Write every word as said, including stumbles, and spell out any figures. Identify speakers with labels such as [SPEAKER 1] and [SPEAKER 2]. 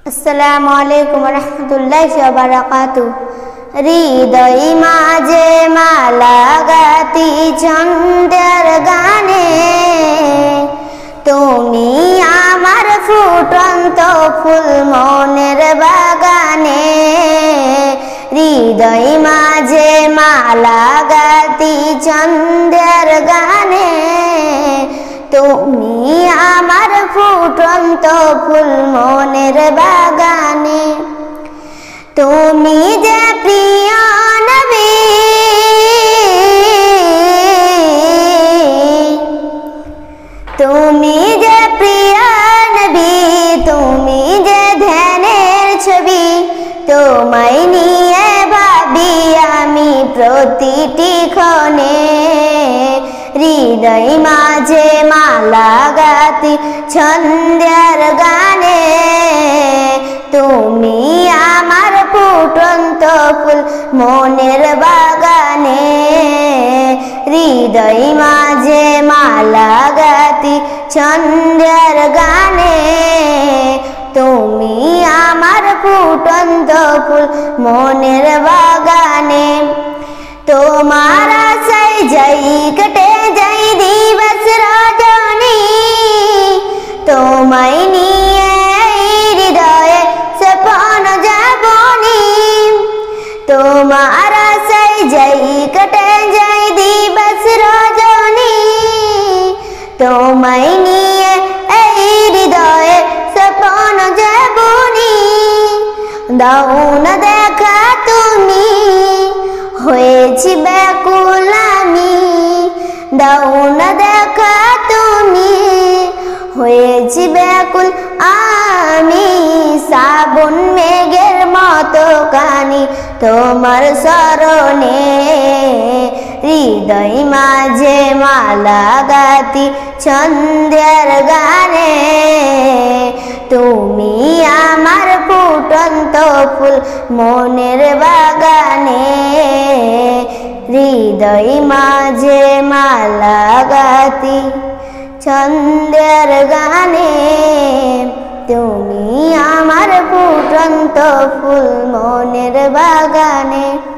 [SPEAKER 1] আসসালামু আলাইকুম ওয়া রাহমাতুল্লাহি ওয়া বারাকাতুহু। হৃদয় মাঝে মালা গাতি ছন্দের গানে, তুমি আমার ফুটন্ত ফুল মনের বাগানে। হৃদয় মাঝে মালা গাতি ছন্দের গানে, তুমি আমার ফুটন্ত ফুল মনের বাগানে। তুমি যে প্রিয় নবী, তুমি যে প্রিয় নবী, তুমি যে ধ্যানের ছবি। তোমায় নিয়ে ভাবি আমি প্রতিটি ক্ষণে। হৃদয় মাঝে মালা গাতি ছন্দের গানে, তুমি আমার ফুটন্ত ফুল মনের বাগানে। হৃদয় মাঝে মালা গাতি ছন্দের গানে, তুমি আমার ফুটন্ত ফুল মনের বাগানে। তোমার আশায় যাই কেটে যাই দিবস রজনী, তোমায় নিয়ে হৃদয়ে স্বপ্ন যাবনি। তোমার আশায় যাই কেটে যাই দিবস রজনী, তোমায় নিয়ে এই হৃদয়ে স্বপ্ন যাবনি। দাও না দেখা তুমি, হয়েছি ব্যাকুল আমি। দাও না দেখা তুমি, হয়েছি ব্যাকুল আমি। শ্রাবণ মেঘের মতো কানি তোমার স্মরণে। হৃদয় মাঝে মালা গাতি ছন্দের গানে, তুমি আমার ফুটন্ত ফুল মনের বাগানে। হৃদয় মাঝে মালা গাতি ছন্দের গানে, তুমি আমার ফুটন্ত ফুল মনের বাগানে।